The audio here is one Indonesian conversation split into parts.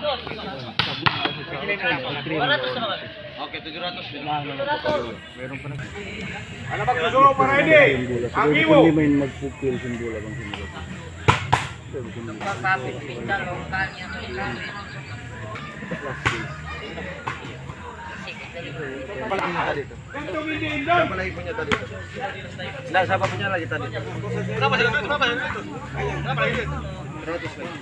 Oke, 700. Meron pa na. Ano ba gusto mo para hindi? Ang iwo. Hindi may magpupil sa bola bang sinula. Ganito hindi doon. Malay po niya dito. Nah, siapa punya lagi tadi? Berapa sih? Berapa itu? Berapa lagi itu? 100 lagi.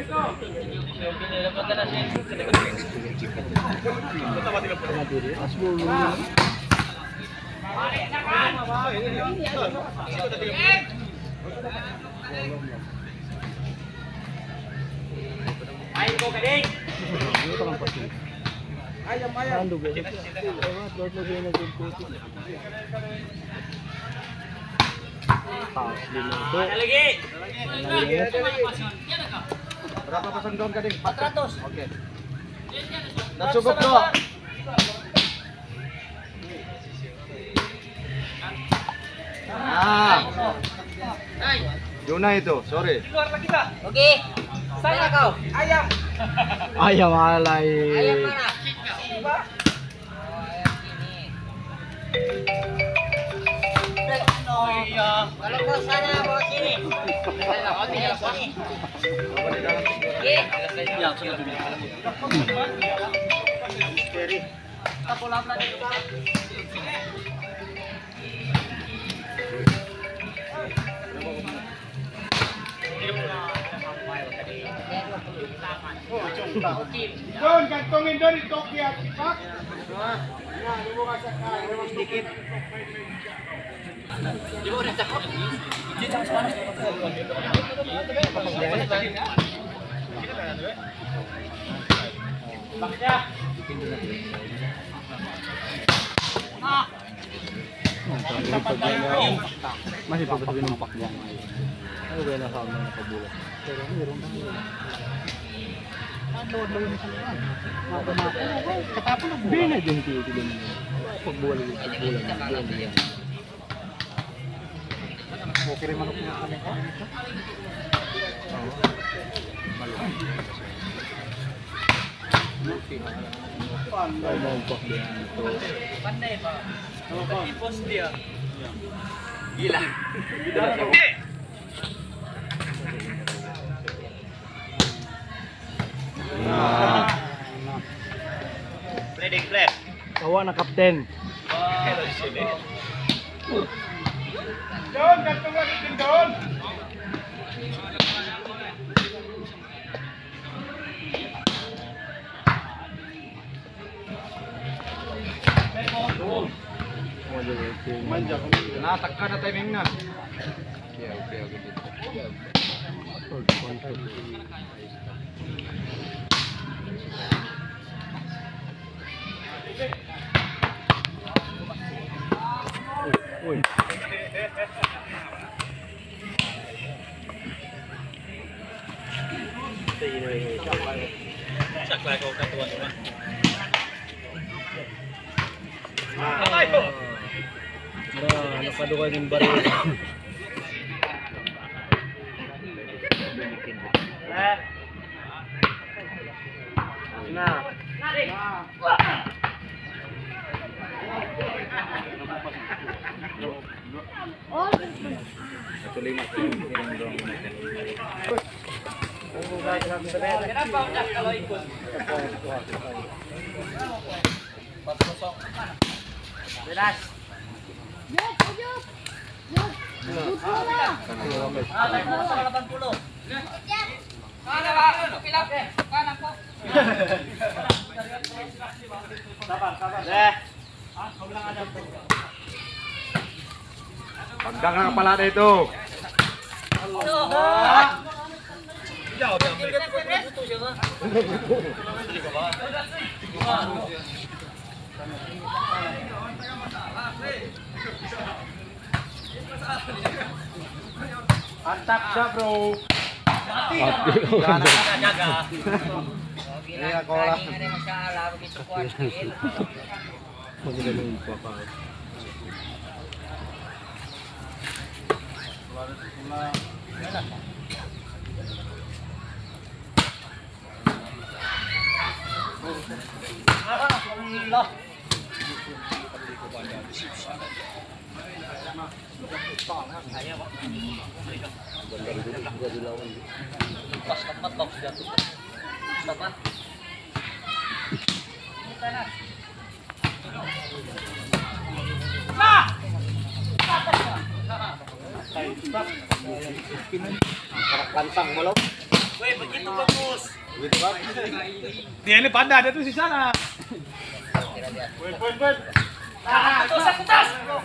Ayo kau kading. Ayam. Ando ba? Lord mo din nagpuputi. Lagi. Berapa pasang daun kading? 400. Oke. Dan cukup doa. Nah. Juna itu, sorry. Oke. Sana kau. Ayam. Ayam alay. Ayam mana? Kalau kau sana bawa sini. Bawa sini. Doon, kantongin doon ito kaya pak. Nah, dibuka sa kaya sedikit. Masih pa ba sabi ng pakbang ay? Ano ba yung nasa amin na kabulat? Pero meron na yun. Load lang yun sa lahat. Mata-mata. Katapon na buwan. Hindi na dyan tiyo. Pagbulan. Okay rin manok na kami ka? Oo. Malaki. Ay, maupak din ito. Pandai pa. Tipos dia. Gila. Pleding flat. Kawa na kapten. Doon, kantong din doon. Manja, natakkan na timing na. Okay. Uy. Saklay ko katuan naman. Nakadukan yung baril. Kenapa udah kalau ikut? Belas. Pagdang ng palada ito. Mantap siya, bro. Jaga. Iya, kola. Ini masalah begitu kuat. Maganda yung papa. Pantang malam. Weh, begitu bagus. Begitu kan? Dia ini pada ada tuh di sana. Poin. Nah, atas.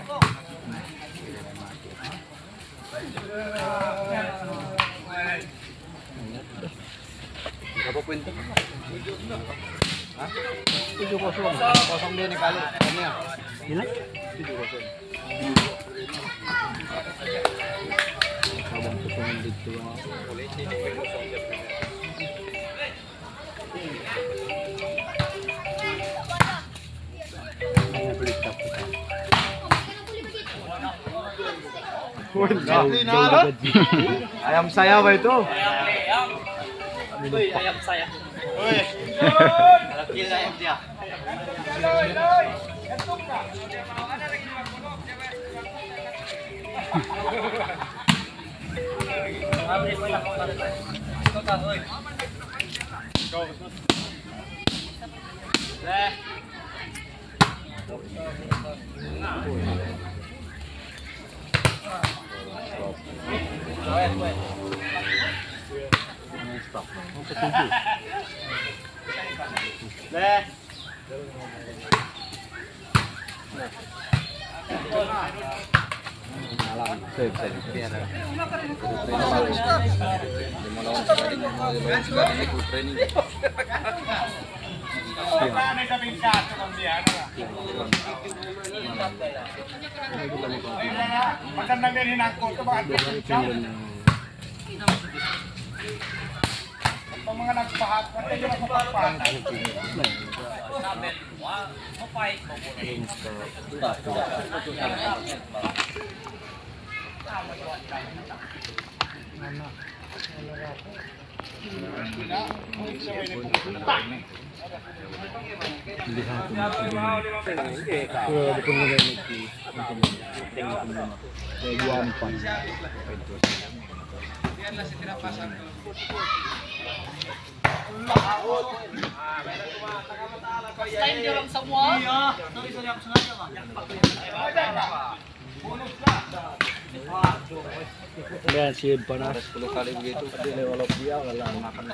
Berapa poin tuh? Hah? 7-0. Kosong dia nih kali. Poinnya. Gila. 7-0. Abang kepengen gitu. Ayam saya apa itu? Ayam saya. Kalau kira ayam dia. Magandang din ako ito mga mga nagpahat, pati yung nagpahat. Time dia orang semua. Iya, tapi saya yang sengaja, Bang. Lihat sih panas. 10 kali begitu. Walau dia wala makan.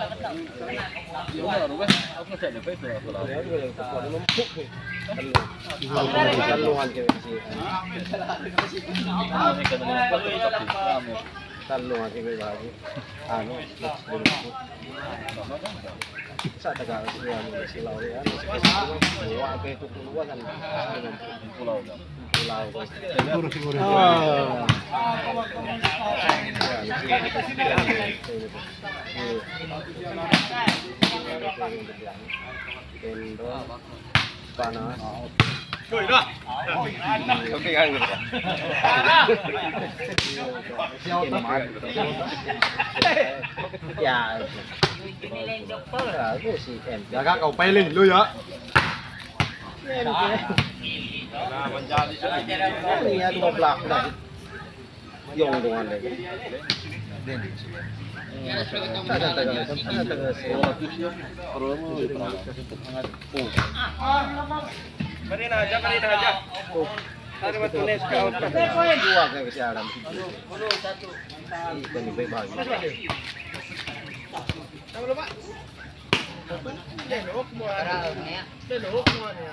Talong aja gue bagi. Anu, sa taga silaw yan. Buwa kayo tutuluan kan. Pulau. Siguro. Panas. Ya. Jaga kau peling lu ya. Iya 12 dah. Yung dengan lagi. Kanin aja. Hari matulis kau. Dua kayak kesialan. Satu. Ikan ibu bagi. Sama Pak. Denok semua nih.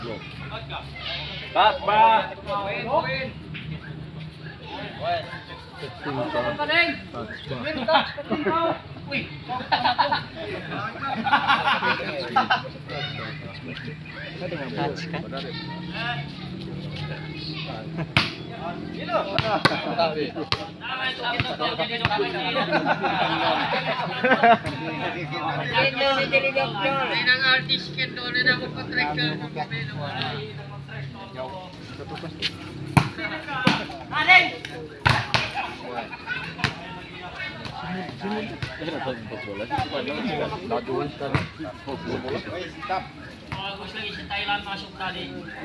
Pak. Bagus lagi si Thailand masuk tadi.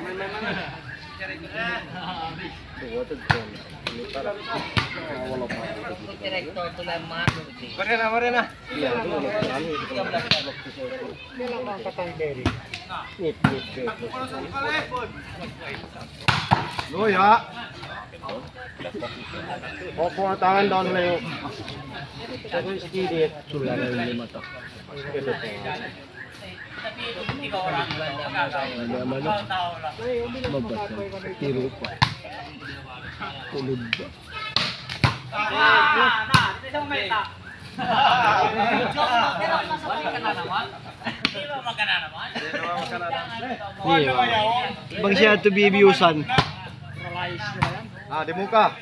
Direktur tulen masuk sih. Marina. Lo ya. Opo ang tangan doon Leo. Terus sedikit. Sulan na yung 5 to. Tapi itu 3 orang. Tahu lah. Mabasa. Tiro pa. Tulog ba? Nah, itu sama meta. Pero masuk ka na naman. Di ba magana naman? Bang siya to bibiusan. Ah, di muka.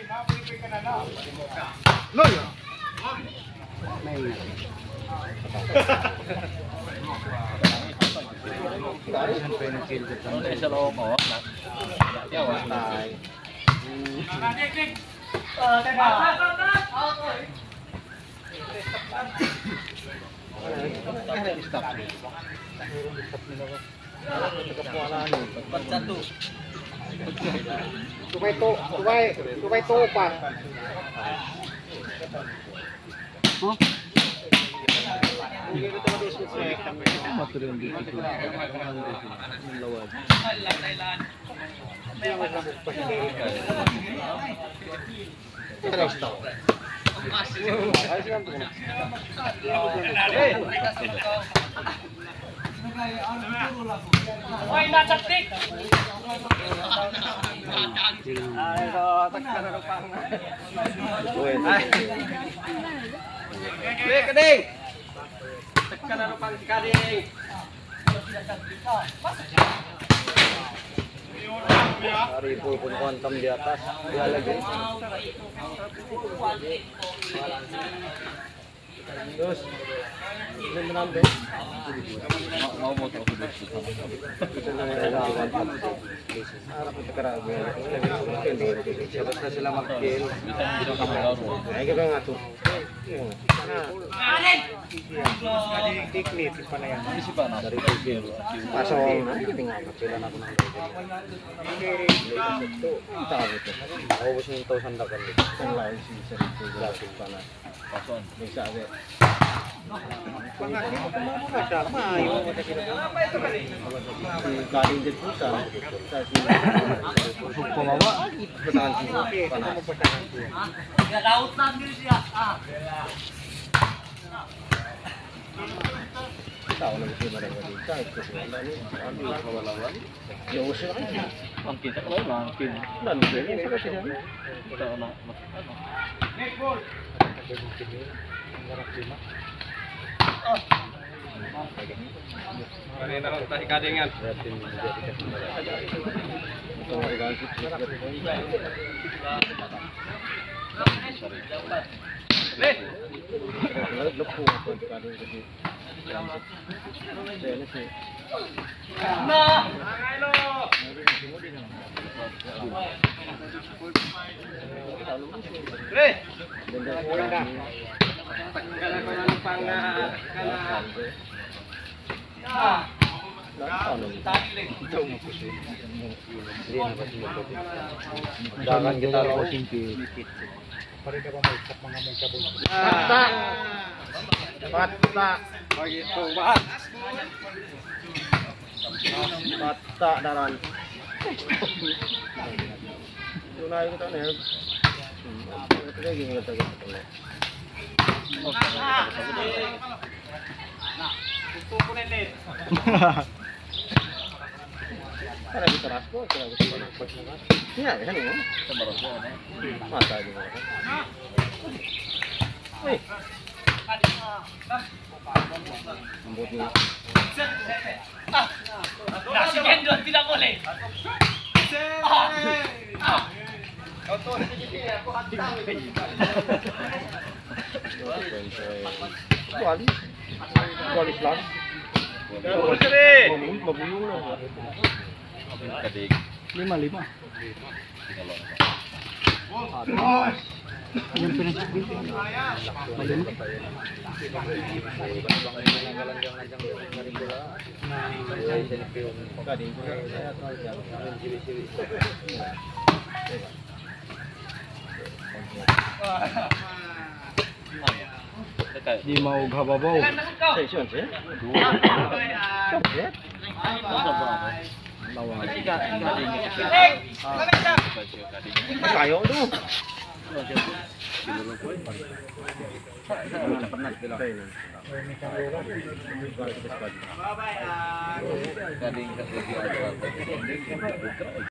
Lo ya. Tumay to pa. Matulog yung dito. Ang lawad. Hoy, nataktik. Kading. Tekan na pang si Kading. Hari pun kuantam di atas. Dia lagi. Terus ini menambah. Mau motor aku dulu. Harap sekarang siapa selamat kill. Ayo kita ngatur. Tiklit mana yang dari kill. Pasong tinggal kecilan aku nanti. Itu tahu itu. Aku mesti tahu sandakan itu. Kan lain sih seribu gratis panas. Pasong bisa aja. Galing din pusa. Pumaba. Bertahan sih. Panas. Ya laut lang din siya. Tahu lagi sih mereka kita itu ini ambil lawan. Ya usah kan. Bang kita kalau mungkin dan ini sudah tidak. Kita nak Marina lang tayo Kadingan. Jangan kita lawasin ke Bata. Begitu, Pak. mata daran. Tunai kita nih. Kita lagi ngeliat kita. Nah, itu kunin Para di teras kok, kira gusto ko na. Iya, kan mo. Sa barang ko na. Mata di ba? Uy. Lembut ni. Nah, si Kendall tidak boleh. Kuali. Kuali plus. Mabulong na. 5-5. Yung pinag-split. Malimit. Di mau gababaw. Session sih. Coba. Lawan. Kayo tuh. Pernah bilang. Gading